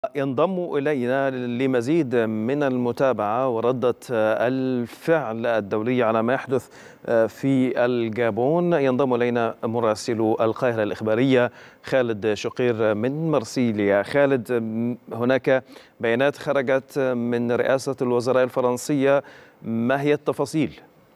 ينضم إلينا لمزيد من المتابعة وردة الفعل الدولية على ما يحدث في الجابون. ينضم إلينا مراسل القاهرة الإخبارية خالد شقير من مرسيليا. خالد، هناك بيانات خرجت من رئاسة الوزراء الفرنسية، ما هي التفاصيل؟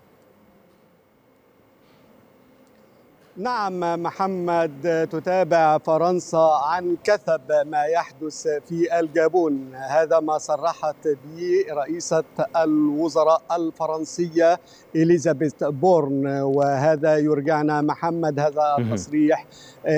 نعم محمد، تتابع فرنسا عن كثب ما يحدث في الجابون. هذا ما صرحت به رئيسة الوزراء الفرنسية إليزابيث بورن، وهذا يرجعنا محمد هذا التصريح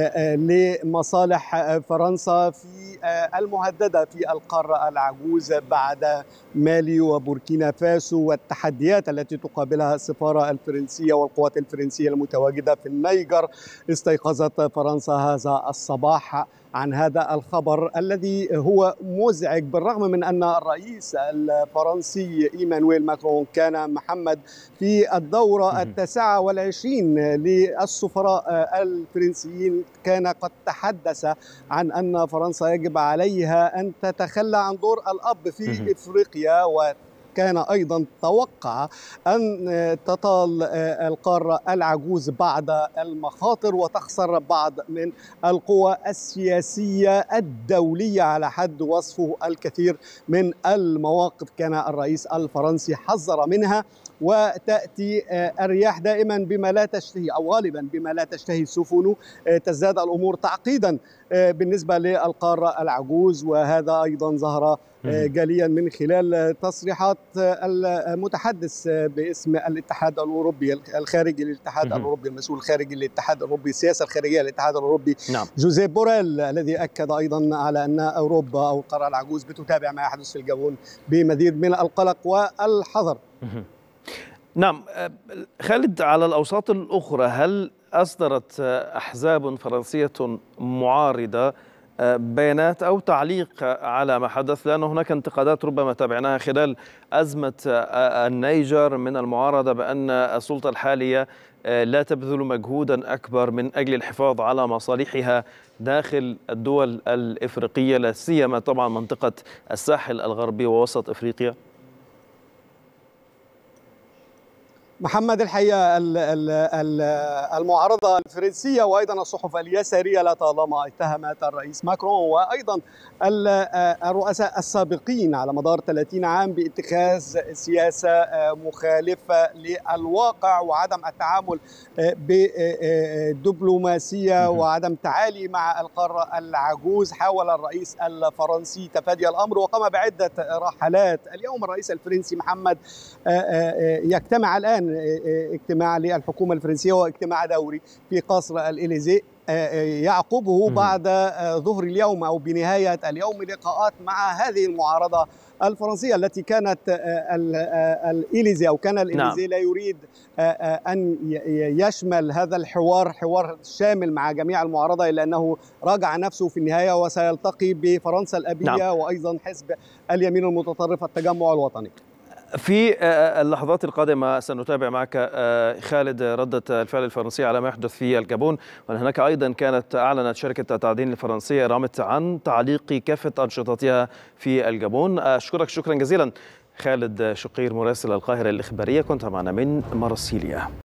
لمصالح فرنسا في المهددة في القارة العجوز بعد مالي وبوركينا فاسو والتحديات التي تقابلها السفارة الفرنسية والقوات الفرنسية المتواجدة في النيجر. استيقظت فرنسا هذا الصباح عن هذا الخبر الذي هو مزعج، بالرغم من أن الرئيس الفرنسي إيمانويل ماكرون كان محمد في الدورة 29 للسفراء الفرنسيين كان قد تحدث عن أن فرنسا يجب عليها أن تتخلى عن دور الأب في إفريقيا، كان أيضا توقع أن تطال القارة العجوز بعض المخاطر وتخسر بعض من القوى السياسية الدولية على حد وصفه الكثير من المواقف كان الرئيس الفرنسي حذر منها. وتأتي الرياح دائما بما لا تشتهي أو غالبا بما لا تشتهي السفن، تزداد الأمور تعقيدا بالنسبة للقارة العجوز، وهذا أيضا ظهر جليا من خلال تصريحات المتحدث باسم الاتحاد الأوروبي الخارجي للاتحاد الأوروبي، المسؤول الخارجي للاتحاد الأوروبي، السياسة الخارجية للاتحاد الأوروبي، جوزيف بوريل، الذي أكد أيضا على أن أوروبا أو القارة العجوز بتتابع ما يحدث في الجابون بمزيد من القلق والحذر. نعم خالد، على الأوساط الأخرى هل أصدرت أحزاب فرنسية معارضة بيانات أو تعليق على ما حدث؟ لأن هناك انتقادات ربما تابعناها خلال أزمة النيجر من المعارضة بأن السلطة الحالية لا تبذل مجهودا أكبر من أجل الحفاظ على مصالحها داخل الدول الإفريقية، لا سيما طبعا منطقة الساحل الغربي ووسط إفريقيا. محمد، الحقيقة المعارضة الفرنسية وأيضا الصحف اليسارية لطالما اتهمت الرئيس ماكرون وأيضا الرؤساء السابقين على مدار 30 عام باتخاذ سياسة مخالفة للواقع وعدم التعامل بدبلوماسية وعدم تعالي مع القارة العجوز. حاول الرئيس الفرنسي تفادي الأمر وقام بعدة رحلات. اليوم الرئيس الفرنسي محمد يجتمع الآن اجتماع للحكومة الفرنسية واجتماع دوري في قصر الإليزي، يعقبه بعد ظهر اليوم أو بنهاية اليوم لقاءات مع هذه المعارضة الفرنسية التي كانت الإليزي أو كان الإليزي لا يريد أن يشمل هذا الحوار حوار شامل مع جميع المعارضة، إلا أنه راجع نفسه في النهاية وسيلتقي بفرنسا الأبية وأيضا حزب اليمين المتطرف التجمع الوطني. في اللحظات القادمة سنتابع معك خالد ردة الفعل الفرنسية على ما يحدث في الجابون. وهناك أيضا أعلنت شركة التعدين الفرنسية رامت عن تعليق كافة أنشطتها في الجابون. أشكرك شكرا جزيلا خالد شقير مراسل القاهرة الإخبارية، كنت معنا من مرسيليا.